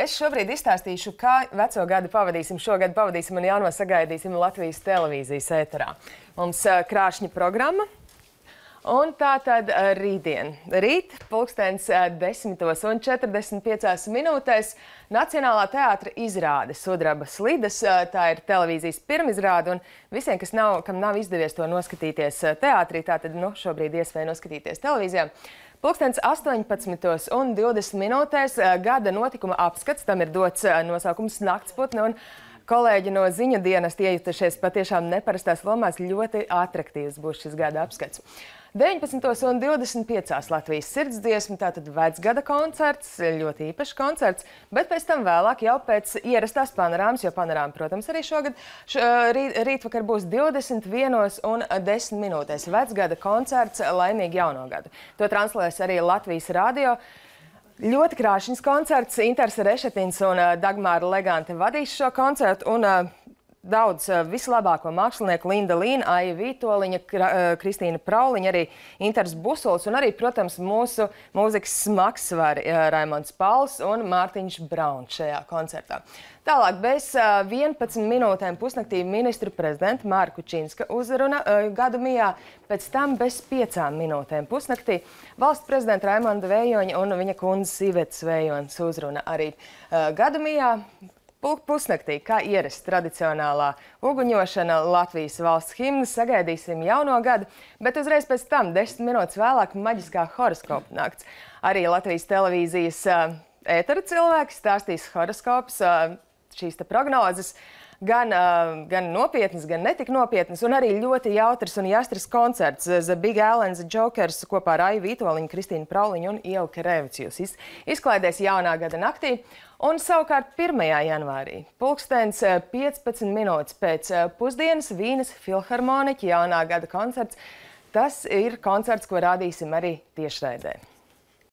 Es šobrīd izstāstīšu, kā veco gadu pavadīsim. Šogad pavadīsim un jauno sagaidīsim Latvijas televīzijas ēterā. Mums krāšņa programma. Un tā tad rītdien. Rīt, pulkstens 10:45 Nacionālā teātra izrāde Sudraba slidas. Tā ir televīzijas pirmizrāde, un visiem, kam nav izdevies to noskatīties teātrī, tātad šobrīd iespēja noskatīties televīzijā. Pulkstens 18:20 gada notikuma apskats, tam ir dots nosaukums Naktsputne, un kolēģi no ziņu dienesta iejutušies patiešām neparastās lomās. Ļoti atraktīvs būs šis gada apskats. 19:25 Latvijas sirdsdziesma, tātad vecgada koncerts, ļoti īpašs koncerts, bet pēc tam vēlāk jau pēc ierastās panorāmas, jo panorāma, protams, arī šogad rītvakar būs 21:10 vecgada koncerts Laimīgi jauno gadu. To translēs arī Latvijas radio. Ļoti krāšņs koncerts. Inters Rešetins un Dagmāra Legante vadīs šo koncertu, un daudz vislabāko mākslinieku Linda Līna, Aija Vītoliņa, Kristīna Prauliņa, arī Inters Busols un arī, protams, mūsu mūzikas smagsvari Raimonds Pauls un Mārtiņš Brauns šajā koncertā. Tālāk, bez 11 minūtēm pusnaktī ministru prezidenta Māra Kučinska uzruna Gadumijā, pēc tam bez 5 minūtēm pusnaktī valsts prezidenta Raimonda Vējoņa un viņa kundzes Ivetas Vējonas uzruna arī Gadumijā. Pusnaktī, kā ierasts tradicionālā uguņošana, Latvijas valsts himna, sagaidīsim jauno gadu, bet uzreiz pēc tam, 10 minūtes vēlāk, maģiskā horoskopa nakts. Arī Latvijas televīzijas ētera cilvēki stāstīs horoskops, šīs te prognozes, gan nopietnas, gan netik nopietnas, un arī ļoti jautrs un jastrs koncerts. The Big Allen, The Jokers kopā ar Aiju Vītoliņu, Kristīnu Prauliņu un Ieva Kerevičus izklaidēs jaunā gada naktī. Un savukārt 1. janvārī, pulkstens 15 minūtes pēc pusdienas, Vīnes filharmoniķa jaunā gada koncerts. Tas ir koncerts, ko rādīsim arī tiešraidē.